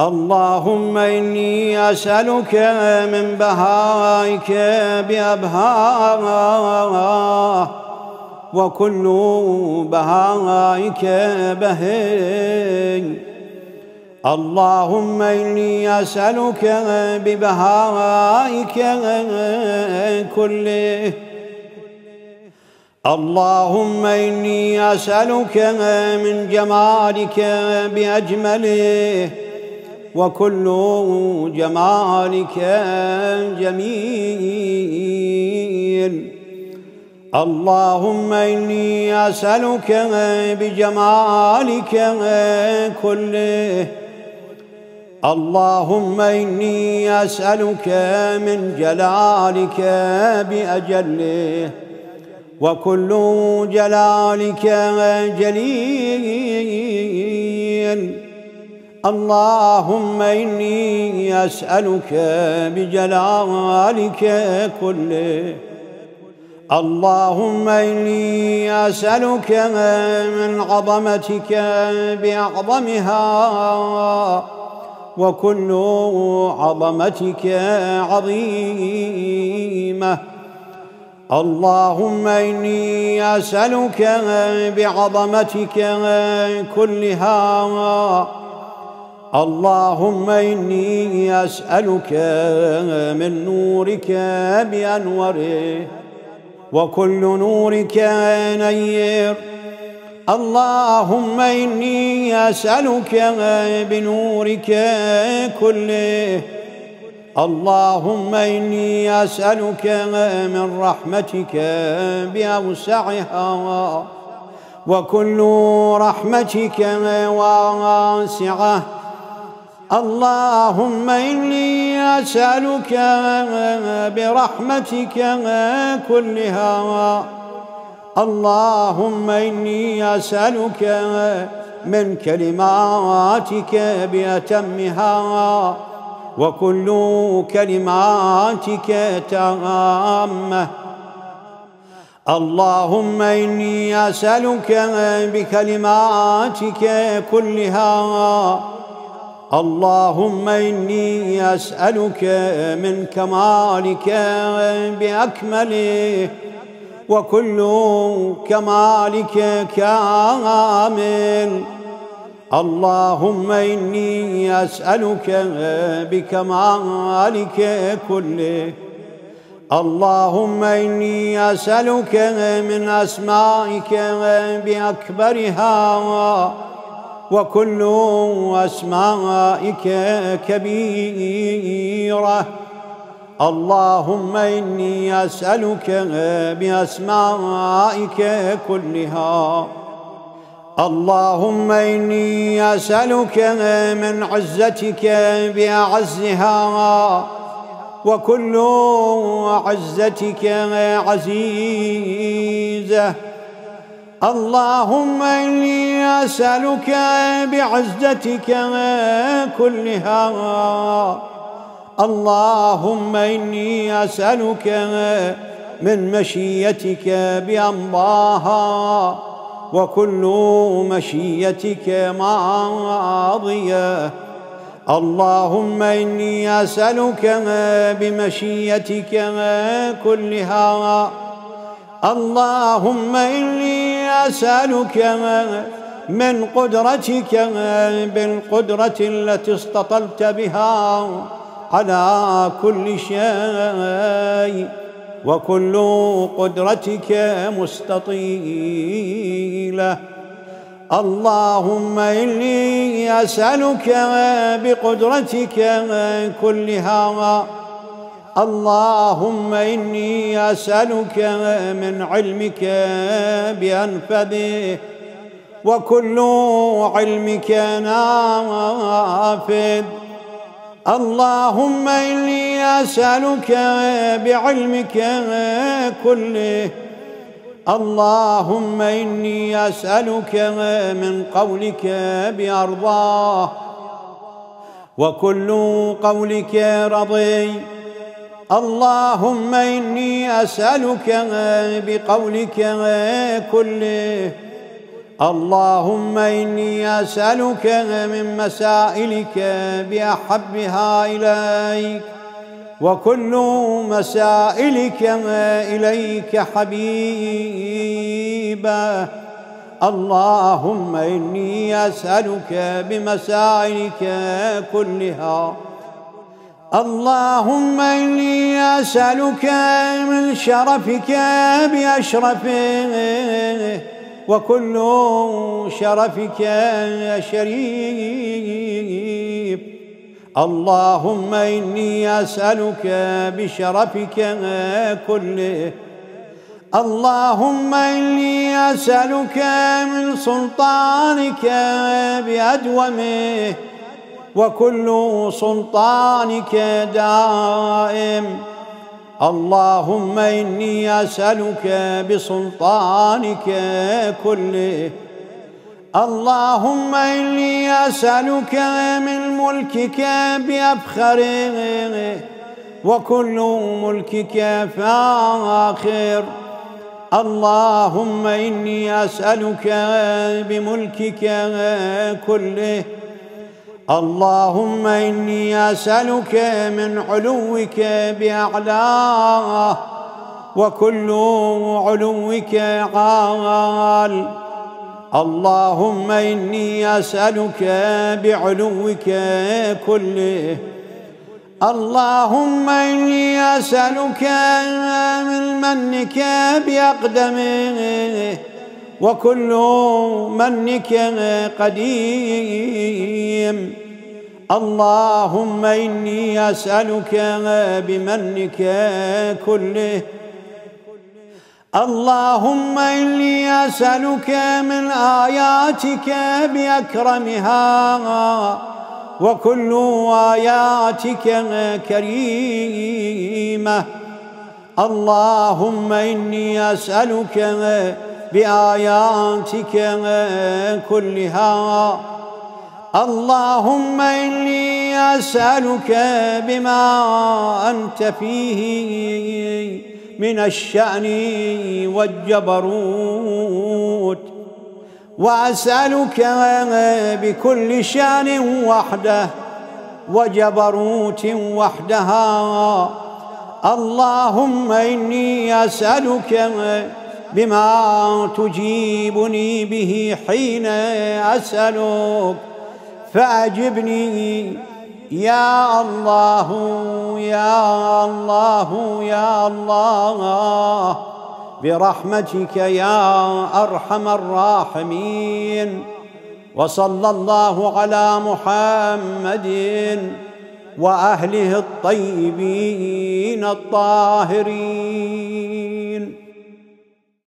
اللهم إني أسألك من بهائك بأبهاه، وكل بهائك بهي. اللهم إني أسألك ببهائك كله. اللهم إني أسألك من جمالك بأجمله، وكل جمالك جميل. اللهم إني أسألك بجمالك كله. اللهم إني أسألك من جلالك بأجله، وكل جلالك جليل. اللهم إني أسألك بجلالك كله. اللهم إني أسألك من عظمتك بأعظمها، وكل عظمتك عظيمة. اللهم إني أسألك بعظمتك كلها. اللهم إني أسألك من نورك بأنوره، وكل نورك نير. اللهم إني أسألك بنورك كله. اللهم إني أسألك من رحمتك بأوسعها، وكل رحمتك واسعة. اللهم إني أسألك برحمتك كلها. اللهم إني أسألك من كلماتك بأتمها، وكل كلماتك تامة. اللهم إني أسألك بكلماتك كلها. اللهم إني أسألك من كمالك بأكمله، وكل كمالك كامل. اللهم إني أسألك بكمالك كله. اللهم إني أسألك من أسمائك بأكبرها، وكل أسمائك كبيرة. اللهم إني أسألك بأسمائك كلها. اللهم إني أسألك من عزتك بأعزها، وكل عزتك عزيزة. اللهم إني أسألك بعزتك كلها. اللهم إني أسألك من مشيتك بأمضاها، وكل مشيتك ماضية. اللهم إني أسألك بمشيتك كلها. اللهم إني أسألك من قدرتك بالقدرة التي استطلت بها على كل شيء، وكل قدرتك مستطيلة. اللهم إني أسألك بقدرتك كلها. اللهم إني أسألك من علمك بأنفذه، وكل علمك نافذ. اللهم إني أسألك بعلمك كله. اللهم إني أسألك من قولك بأرضاه، وكل قولك رضي. اللهم إني أسألك بقولك كله. اللهم إني أسألك من مسائلك بأحبها إليك، وكل مسائلك إليك حبيبة. اللهم إني أسألك بمسائلك كلها. اللهم إني أسألك من شرفك بأشرفه، وكل شرفك شريف. اللهم إني أسألك بشرفك كله. اللهم إني أسألك من سلطانك بأدومه، وكل سلطانك دائم. اللهم إني أسألك بسلطانك كله. اللهم إني أسألك من ملكك بأفخره، وكل ملكك فاخر. اللهم إني أسألك بملكك كله. اللهم إني أسألك من علوك بأعلاه، وكل علوك عال. اللهم إني أسألك بعلوك كله. اللهم إني أسألك من منك بأقدمه، وكل منك قديم. اللهم إني أسألك بمنك كله. اللهم إني أسألك من آياتك بأكرمها، وكل آياتك كريمة. اللهم إني أسألك بآياتك كلها. اللهم إني أسألك بما أنت فيه من الشأن والجبروت، وأسألك بكل شأن وحده وجبروت وحدها. اللهم إني أسألك بما تجيبني به حين أسألك، فأجبني يا الله يا الله يا الله برحمتك يا أرحم الراحمين. وصلى الله على محمد وأهله الطيبين الطاهرين.